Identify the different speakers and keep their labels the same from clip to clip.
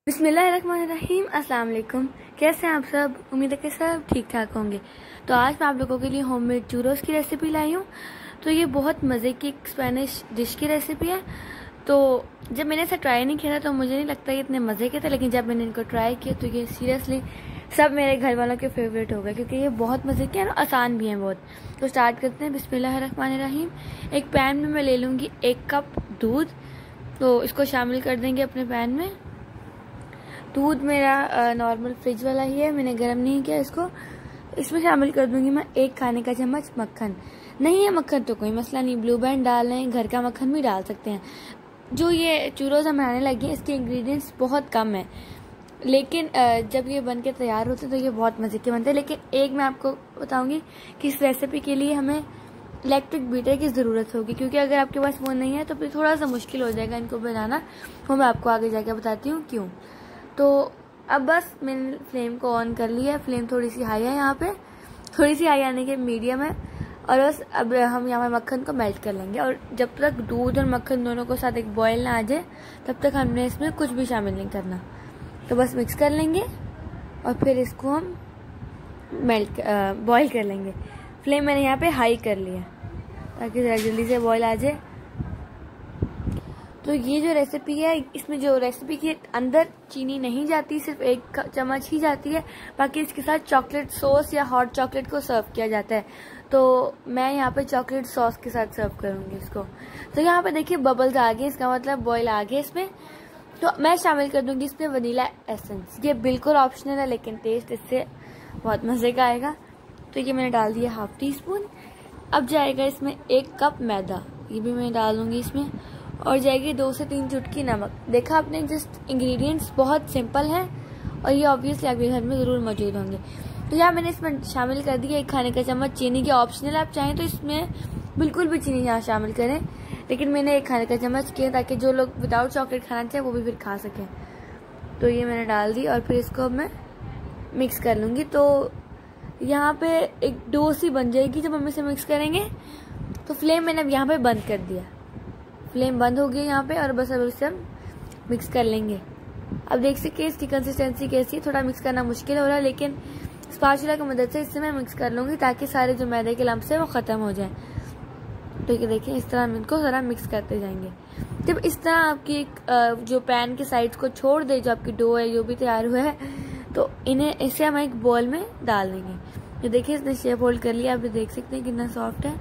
Speaker 1: बिस्मिल्लाहिर्रहमानिर्रहीम। अस्सलाम वालेकुम। कैसे हैं आप सब? उम्मीद है कि सब ठीक ठाक होंगे। तो आज मैं आप लोगों के लिए होममेड चूरोस की रेसिपी लाई हूँ। तो ये बहुत मज़े की एक स्पेनिश डिश की रेसिपी है। तो जब मैंने इसे ट्राई नहीं किया था तो मुझे नहीं लगता ये इतने मज़े के थे, लेकिन जब मैंने इनको ट्राई किया तो ये सीरियसली सब मेरे घर वालों के फेवरेट हो गए, क्योंकि ये बहुत मज़े के हैं और आसान भी हैं बहुत। तो स्टार्ट करते हैं। बिस्मिल्लाहिर्रहमानिर्रहीम। एक पैन में मैं ले लूँगी 1 कप दूध। तो इसको शामिल कर देंगे अपने पैन में। दूध मेरा नॉर्मल फ्रिज वाला ही है, मैंने गर्म नहीं किया इसको। इसमें शामिल कर दूंगी मैं 1 खाने का चम्मच मक्खन। नहीं है मक्खन तो कोई मसला नहीं, ब्लू बैंड डाल लें, घर का मक्खन भी डाल सकते हैं। जो ये चूरोस हम बनाने लगे हैं इसके इंग्रेडिएंट्स बहुत कम है, लेकिन जब ये बन के तैयार होते हैं तो ये बहुत मज़े के बनते हैं। लेकिन एक मैं आपको बताऊंगी कि इस रेसिपी के लिए हमें इलेक्ट्रिक बीटर की ज़रूरत होगी, क्योंकि अगर आपके पास वो नहीं है तो फिर थोड़ा सा मुश्किल हो जाएगा इनको बनाना। वो मैं आपको आगे जाके बताती हूँ क्यों। तो अब बस मैंने फ्लेम को ऑन कर लिया है। फ्लेम थोड़ी सी हाई है, यहाँ पे थोड़ी सी हाई आने के मीडियम है। और बस अब हम यहाँ पे मक्खन को मेल्ट कर लेंगे, और जब तक दूध और मक्खन दोनों को साथ एक बॉयल ना आ जाए तब तक हमने इसमें कुछ भी शामिल नहीं करना। तो बस मिक्स कर लेंगे और फिर इसको हम बॉयल कर लेंगे। फ्लेम मैंने यहाँ पे हाई कर लिया ताकि ज़रा जल्दी से बॉयल आ जाए। तो ये जो रेसिपी है, इसमें जो रेसिपी के अंदर चीनी नहीं जाती, सिर्फ 1 चम्मच ही जाती है। बाकी इसके साथ चॉकलेट सॉस या हॉट चॉकलेट को सर्व किया जाता है। तो मैं यहाँ पे चॉकलेट सॉस के साथ सर्व करूँगी इसको। तो यहाँ पे देखिए बबल्स आ गए, इसका मतलब बॉयल आ गया इसमें। तो मैं शामिल कर दूंगी इसमें वनीला एसेंस। ये बिल्कुल ऑप्शनल है, लेकिन टेस्ट इससे बहुत मज़े का आएगा। तो ये मैंने डाल दिया ½ टीस्पून। अब जाएगा इसमें 1 कप मैदा, ये भी मैं डाल दूँगी इसमें। और जाएगी 2 से 3 चुटकी नमक। देखा आपने, जस्ट इंग्रेडिएंट्स बहुत सिंपल हैं और ये ऑब्वियसली आपके घर में ज़रूर मौजूद होंगे। तो यहाँ मैंने इसमें शामिल कर दिया 1 खाने का चम्मच चीनी की। ऑप्शनल आप चाहें तो इसमें बिल्कुल भी चीनी यहाँ शामिल करें, लेकिन मैंने 1 खाने का चम्मच किया ताकि जो लोग विदाउट चॉकलेट खाना चाहें वो भी फिर खा सकें। तो ये मैंने डाल दी और फिर इसको अब मैं मिक्स कर लूँगी। तो यहाँ पे एक डो सी बन जाएगी जब हम इसे मिक्स करेंगे। तो फ्लेम मैंने अब यहाँ पे बंद कर दिया, फ्लेम बंद हो गई यहाँ पे। और बस अब इसे हम मिक्स कर लेंगे। अब देख सकते हैं इसकी कंसिस्टेंसी कैसी है। थोड़ा मिक्स करना मुश्किल हो रहा है, लेकिन स्पैचुला की मदद से इससे मैं मिक्स कर लूँगी ताकि सारे जो मैदे के लम्स हैं वो ख़त्म हो जाए। तो ये देखिए, इस तरह हम इनको ज़रा मिक्स करते जाएंगे। जब इस तरह आपकी जो पैन के साइड्स को छोड़ दे, जो आपकी डो है जो भी तैयार हुआ है, तो इसे हम एक बॉल में डाल देंगे। ये देखिए इसने शेप होल्ड कर लिया, आप देख सकते हैं कितना सॉफ्ट है।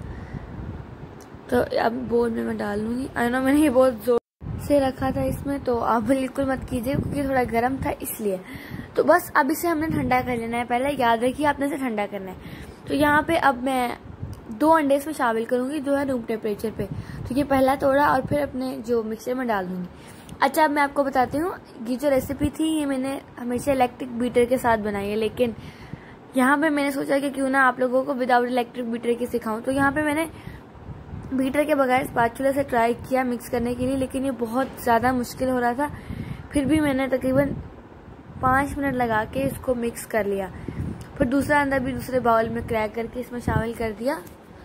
Speaker 1: तो अब बोल में मैं डाल लूँगी। आई नो मैंने ये बहुत जोर से रखा था इसमें, तो आप बिल्कुल मत कीजिए क्योंकि थोड़ा गर्म था इसलिए। तो बस अब इसे हमने ठंडा कर लेना है। पहले याद रखिए आपने इसे ठंडा करना है। तो यहाँ पे अब मैं 2 अंडे इसमें शामिल करूँगी जो है रूम टेम्परेचर पे। तो ये पहला तोड़ा और फिर अपने जो मिक्सर में डाल दूँगी। अच्छा, अब मैं आपको बताती हूँ, ये जो रेसिपी थी ये मैंने हमेशा इलेक्ट्रिक बीटर के साथ बनाई है, लेकिन यहाँ पे मैंने सोचा कि क्यों ना आप लोगों को विदाउट इलेक्ट्रिक बीटर के सिखाऊँ। तो यहाँ पे मैंने बीटर के बगैर स्पैचुला से ट्राई किया मिक्स करने के लिए, लेकिन ये बहुत ज़्यादा मुश्किल हो रहा था। फिर भी मैंने तकरीबन 5 मिनट लगा के इसको मिक्स कर लिया। फिर दूसरा अंडा भी दूसरे बाउल में क्रैक करके इसमें शामिल कर दिया।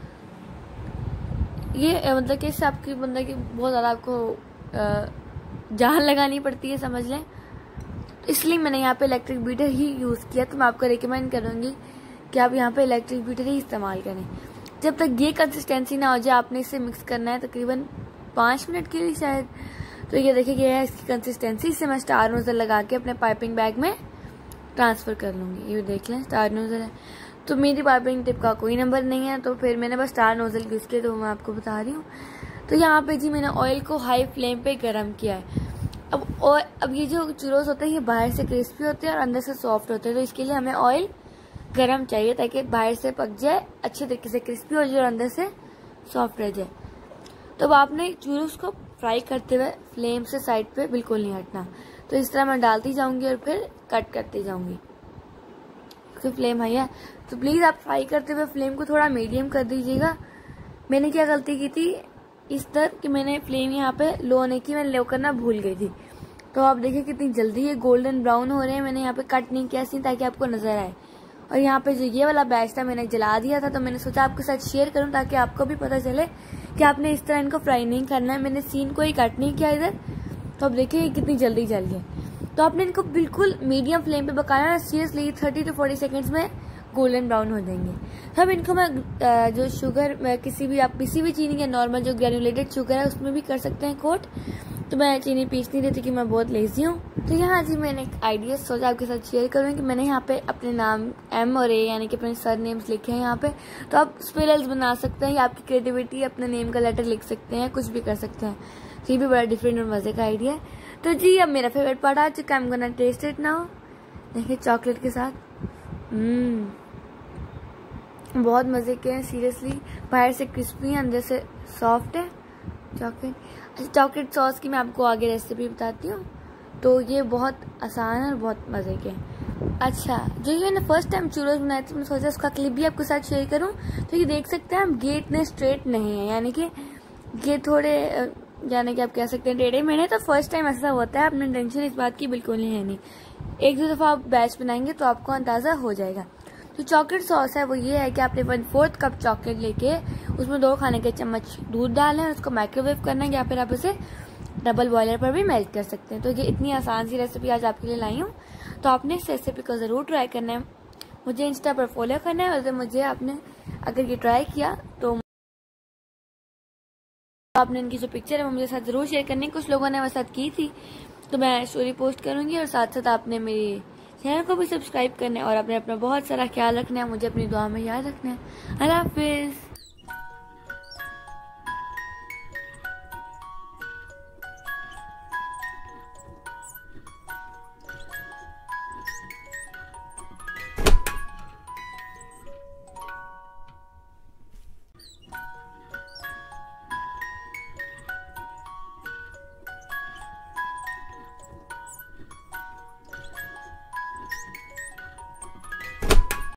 Speaker 1: ये मतलब कि इससे आपकी मतलब कि बहुत ज़्यादा आपको जान लगानी पड़ती है, समझ लें। तो इसलिए मैंने यहाँ पे इलेक्ट्रिक बीटर ही यूज़ किया। तो मैं आपको रिकमेंड करूँगी कि आप यहाँ पे इलेक्ट्रिक बीटर ही इस्तेमाल करें। जब तक ये कंसिस्टेंसी ना हो जाए आपने इसे मिक्स करना है तकरीबन 5 मिनट के लिए शायद। तो ये देखिए ये है इसकी कंसिस्टेंसी। इससे मैं स्टार नोजल लगा के अपने पाइपिंग बैग में ट्रांसफ़र कर लूँगी। ये देख लें स्टार नोजल है। तो मेरी पाइपिंग टिप का कोई नंबर नहीं है, तो फिर मैंने बस स्टार नोजल यूज़ किया, तो मैं आपको बता रही हूँ। तो यहाँ पे जी मैंने ऑयल को हाई फ्लेम पे गर्म किया है। अब ये जो चूरोस होते हैं ये बाहर से क्रिस्पी होते हैं और अंदर से सॉफ्ट होते हैं। तो इसके लिए हमें ऑयल गरम चाहिए ताकि बाहर से पक जाए, अच्छे तरीके से क्रिस्पी हो जाए और अंदर से सॉफ्ट रह जाए। तो अब आपने चूरोस को फ्राई करते हुए फ्लेम से साइड पे बिल्कुल नहीं हटना। तो इस तरह मैं डालती जाऊंगी और फिर कट करती जाऊंगी। तो फ्लेम हाई है, तो प्लीज़ आप फ्राई करते हुए फ्लेम को थोड़ा मीडियम कर दीजिएगा। मैंने क्या गलती की थी इस तरह कि मैंने फ्लेम यहाँ पे लो होने की मैं लो करना भूल गई थी। तो आप देखिए कितनी जल्दी ये गोल्डन ब्राउन हो रहे हैं। मैंने यहाँ पे कट नहीं किया सीन ताकि आपको नजर आए। और यहाँ पे जो ये वाला बैच था मैंने जला दिया था, तो मैंने सोचा आपके साथ शेयर करूं ताकि आपको भी पता चले कि आपने इस तरह इनको फ्राई नहीं करना है। मैंने सीन को ही कट नहीं किया इधर। तो अब देखिए कितनी जल्दी जल गया। तो आपने इनको बिल्कुल मीडियम फ्लेम पे पकाना है। सीरियसली 30 to 40 सेकेंड्स में गोल्डन ब्राउन हो जाएंगे। तब इनको मैं जो शुगर, किसी भी चीनी के नॉर्मल जो ग्रेनुलेटेड शुगर है उसमें भी कर सकते हैं कोट। तो मैं चीनी पीस नहीं देती कि मैं बहुत लेजी हूँ। तो यहाँ जी मैंने एक आइडिया सोचा आपके साथ शेयर करूँ कि मैंने यहाँ पे अपने नाम M और A यानी कि अपने सर नेम्स लिखे हैं यहाँ पे। तो आप स्पेल्स बना सकते हैं या आपकी क्रिएटिविटी अपने नेम का लेटर लिख सकते हैं, कुछ भी कर सकते हैं। तो ये भी बड़ा डिफरेंट और मजे का आइडिया है। तो जी अब मेरा फेवरेट पार्ट आ चुका है। I am gonna test it now. देखिए चॉकलेट के साथ बहुत मजे के हैं सीरियसली। बाहर से क्रिस्पी है, अंदर से सॉफ्ट है चॉकलेट। अच्छा, चॉकलेट सॉस की मैं आपको आगे रेसिपी बताती हूँ। तो ये बहुत आसान है और बहुत मजे के हैं। अच्छा, जो ये मैंने फर्स्ट टाइम चूरस बनाए थे, मैंने सोचा उसका क्लिप भी आपके साथ शेयर करूँ। तो ये देख सकते हैं हम, ये इतने स्ट्रेट नहीं है, यानी कि ये थोड़े यानी कि आप कह सकते हैं टेढ़े मेढ़े। तो फर्स्ट टाइम ऐसा होता है, अपने टेंशन इस बात की बिल्कुल नहीं है। नहीं, एक दो दफा आप बैच बनाएंगे तो आपको अंदाजा हो जाएगा। तो चॉकलेट सॉस है वो ये है कि आपने 1/4 कप चॉकलेट लेके उसमें 2 खाने के चम्मच दूध डालना है, उसको माइक्रोवेव करना है या फिर आप उसे डबल बॉयलर पर भी मेल्ट कर सकते हैं। तो ये इतनी आसान सी रेसिपी आज आपके लिए लाई हूँ। तो आपने इस रेसिपी को ज़रूर ट्राई करना है। मुझे इंस्टा पर फॉलो करना है, और मुझे आपने अगर ये ट्राई किया तो आपने इनकी जो पिक्चर है वो मुझे साथ ज़रूर शेयर करनी है। कुछ लोगों ने मेरे साथ की थी, तो मैं स्टोरी पोस्ट करूँगी। और साथ साथ आपने मेरी चैनल को भी सब्सक्राइब करना है और आपने अपना बहुत सारा ख्याल रखना है। मुझे अपनी दुआ में याद रखना है। अल्लाह हाफिज़।